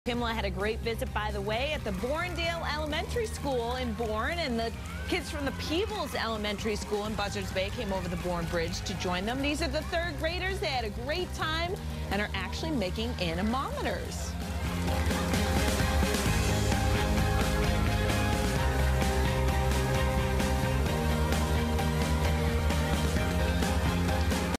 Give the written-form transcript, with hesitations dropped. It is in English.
Pamela had a great visit, by the way, at the Bournedale Elementary School in Bourne, and the kids from the Peebles Elementary School in Buzzards Bay came over the Bourne Bridge to join them. These are the third graders. They had a great time and are actually making anemometers.